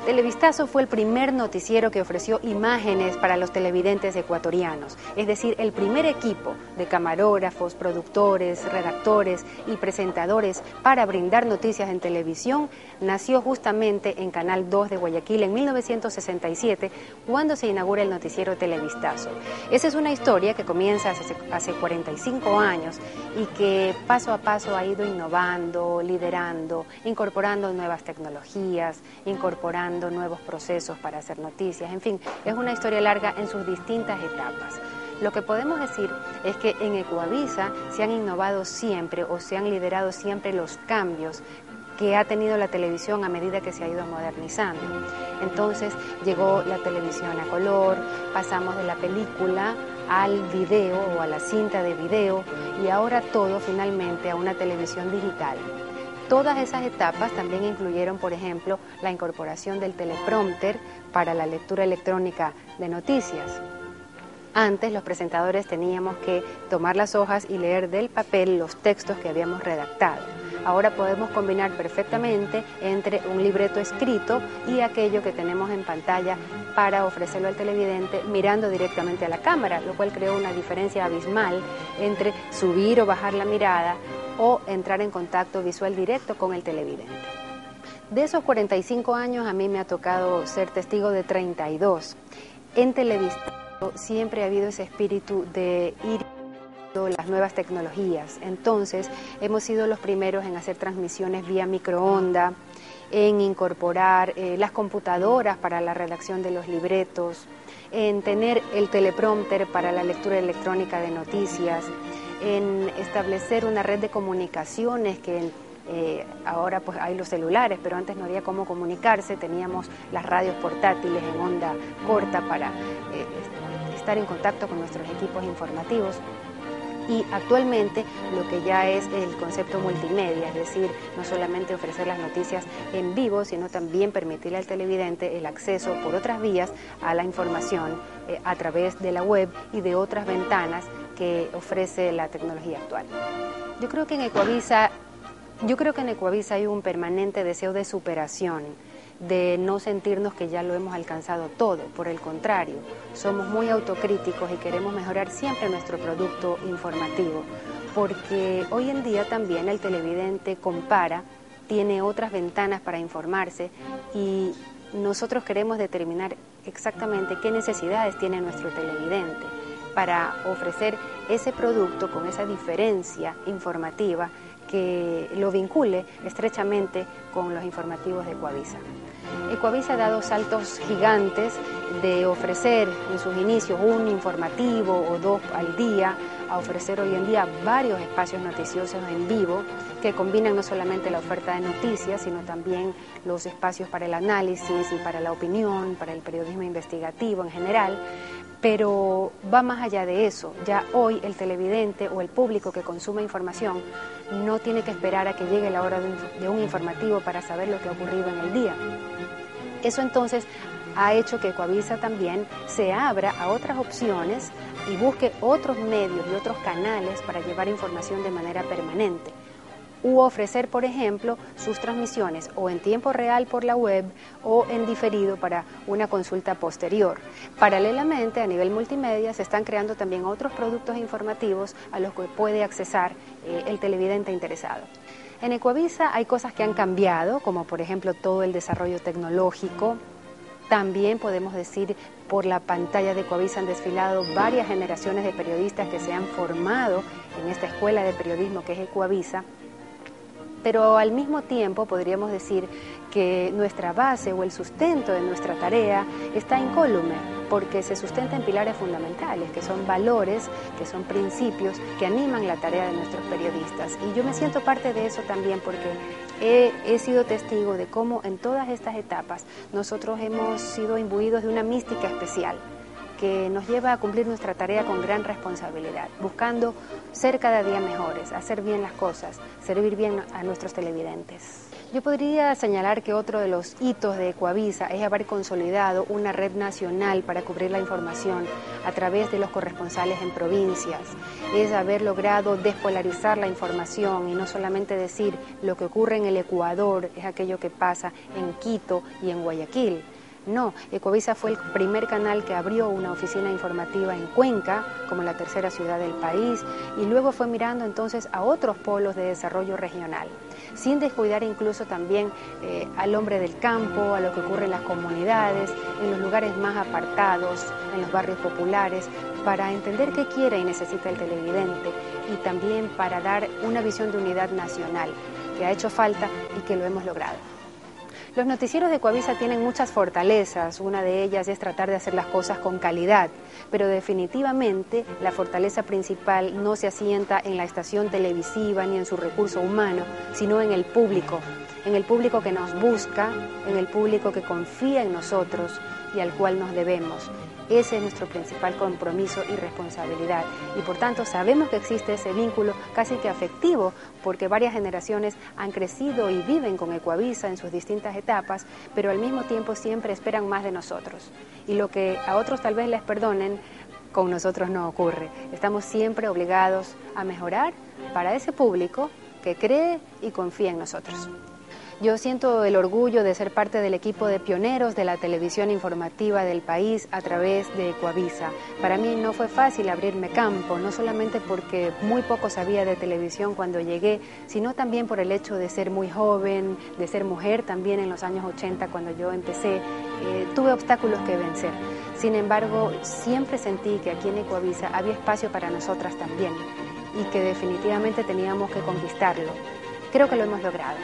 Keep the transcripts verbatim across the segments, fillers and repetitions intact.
Televistazo fue el primer noticiero que ofreció imágenes para los televidentes ecuatorianos, es decir, el primer equipo de camarógrafos, productores, redactores y presentadores para brindar noticias en televisión nació justamente en Canal dos de Guayaquil en mil novecientos sesenta y siete, cuando se inaugura el noticiero Televistazo. Esa es una historia que comienza hace, hace cuarenta y cinco años y que paso a paso ha ido innovando, liderando, incorporando nuevas tecnologías, incorporando nuevos procesos para hacer noticias, en fin, es una historia larga en sus distintas etapas. Lo que podemos decir es que en Ecuavisa se han innovado siempre o se han liderado siempre los cambios que ha tenido la televisión a medida que se ha ido modernizando. Entonces llegó la televisión a color, pasamos de la película al video o a la cinta de video y ahora todo finalmente a una televisión digital. Todas esas etapas también incluyeron, por ejemplo, la incorporación del teleprompter para la lectura electrónica de noticias. Antes los presentadores teníamos que tomar las hojas y leer del papel los textos que habíamos redactado. Ahora podemos combinar perfectamente entre un libreto escrito y aquello que tenemos en pantalla para ofrecerlo al televidente mirando directamente a la cámara, lo cual creó una diferencia abismal entre subir o bajar la mirada o entrar en contacto visual directo con el televidente. De esos cuarenta y cinco años a mí me ha tocado ser testigo de treinta y dos. En Televistazo siempre ha habido ese espíritu de ir las nuevas tecnologías. Entonces hemos sido los primeros en hacer transmisiones vía microonda, en incorporar eh, las computadoras para la redacción de los libretos, en tener el teleprompter para la lectura electrónica de noticias, en establecer una red de comunicaciones que eh, ahora pues hay los celulares, pero antes no había cómo comunicarse, teníamos las radios portátiles en onda corta para eh, estar en contacto con nuestros equipos informativos. Y actualmente lo que ya es el concepto multimedia, es decir, no solamente ofrecer las noticias en vivo, sino también permitirle al televidente el acceso por otras vías a la información eh, a través de la web y de otras ventanas que ofrece la tecnología actual. Yo creo que en Ecuavisa, yo creo que en Ecuavisa hay un permanente deseo de superación, de no sentirnos que ya lo hemos alcanzado todo, por el contrario, somos muy autocríticos y queremos mejorar siempre nuestro producto informativo, porque hoy en día también el televidente compara, tiene otras ventanas para informarse y nosotros queremos determinar exactamente qué necesidades tiene nuestro televidente para ofrecer ese producto con esa diferencia informativa que lo vincule estrechamente con los informativos de Ecuavisa. Ecuavisa ha dado saltos gigantes de ofrecer en sus inicios un informativo o dos al día, a ofrecer hoy en día varios espacios noticiosos en vivo que combinan no solamente la oferta de noticias, sino también los espacios para el análisis y para la opinión, para el periodismo investigativo en general. Pero va más allá de eso. Ya hoy el televidente o el público que consume información no tiene que esperar a que llegue la hora de un, de un informativo para saber lo que ha ocurrido en el día. Eso entonces ha hecho que Ecuavisa también se abra a otras opciones y busque otros medios y otros canales para llevar información de manera permanente. U ofrecer, por ejemplo, sus transmisiones o en tiempo real por la web o en diferido para una consulta posterior. Paralelamente, a nivel multimedia, se están creando también otros productos informativos a los que puede accesar eh, el televidente interesado. En Ecuavisa hay cosas que han cambiado, como por ejemplo todo el desarrollo tecnológico. También podemos decir, por la pantalla de Ecuavisa han desfilado varias generaciones de periodistas que se han formado en esta escuela de periodismo que es Ecuavisa. Pero al mismo tiempo podríamos decir que nuestra base o el sustento de nuestra tarea está incólume, porque se sustenta en pilares fundamentales, que son valores, que son principios que animan la tarea de nuestros periodistas. Y yo me siento parte de eso también porque he, he sido testigo de cómo en todas estas etapas nosotros hemos sido imbuidos de una mística especial que nos lleva a cumplir nuestra tarea con gran responsabilidad, buscando ser cada día mejores, hacer bien las cosas, servir bien a nuestros televidentes. Yo podría señalar que otro de los hitos de Ecuavisa es haber consolidado una red nacional para cubrir la información a través de los corresponsales en provincias. Es haber logrado despolarizar la información y no solamente decir lo que ocurre en el Ecuador es aquello que pasa en Quito y en Guayaquil. No, Ecuavisa fue el primer canal que abrió una oficina informativa en Cuenca, como la tercera ciudad del país, y luego fue mirando entonces a otros polos de desarrollo regional, sin descuidar incluso también eh, al hombre del campo, a lo que ocurre en las comunidades, en los lugares más apartados, en los barrios populares, para entender qué quiere y necesita el televidente y también para dar una visión de unidad nacional, que ha hecho falta y que lo hemos logrado. Los noticieros de Ecuavisa tienen muchas fortalezas, una de ellas es tratar de hacer las cosas con calidad, pero definitivamente la fortaleza principal no se asienta en la estación televisiva ni en su recurso humano, sino en el público, en el público que nos busca, en el público que confía en nosotros y al cual nos debemos. Ese es nuestro principal compromiso y responsabilidad y por tanto sabemos que existe ese vínculo casi que afectivo porque varias generaciones han crecido y viven con Ecuavisa en sus distintas etapas, pero al mismo tiempo siempre esperan más de nosotros y lo que a otros tal vez les perdonen, con nosotros no ocurre. Estamos siempre obligados a mejorar para ese público que cree y confía en nosotros. Yo siento el orgullo de ser parte del equipo de pioneros de la televisión informativa del país a través de Ecuavisa. Para mí no fue fácil abrirme campo, no solamente porque muy poco sabía de televisión cuando llegué, sino también por el hecho de ser muy joven, de ser mujer también en los años ochenta cuando yo empecé. Eh, tuve obstáculos que vencer. Sin embargo, siempre sentí que aquí en Ecuavisa había espacio para nosotras también y que definitivamente teníamos que conquistarlo. Creo que lo hemos logrado.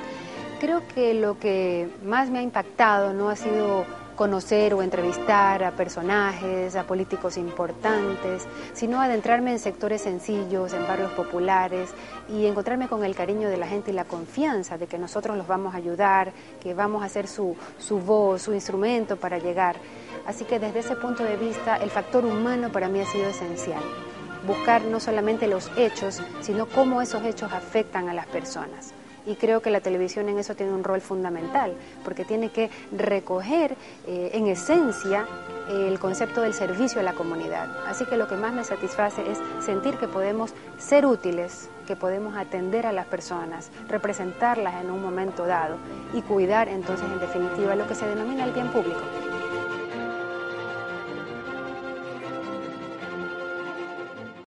Creo que lo que más me ha impactado no ha sido conocer o entrevistar a personajes, a políticos importantes, sino adentrarme en sectores sencillos, en barrios populares y encontrarme con el cariño de la gente y la confianza de que nosotros los vamos a ayudar, que vamos a ser su, su voz, su instrumento para llegar. Así que desde ese punto de vista el factor humano para mí ha sido esencial. Buscar no solamente los hechos, sino cómo esos hechos afectan a las personas. Y creo que la televisión en eso tiene un rol fundamental, porque tiene que recoger eh, en esencia eh, el concepto del servicio a la comunidad. Así que lo que más me satisface es sentir que podemos ser útiles, que podemos atender a las personas, representarlas en un momento dado y cuidar entonces en definitiva lo que se denomina el bien público.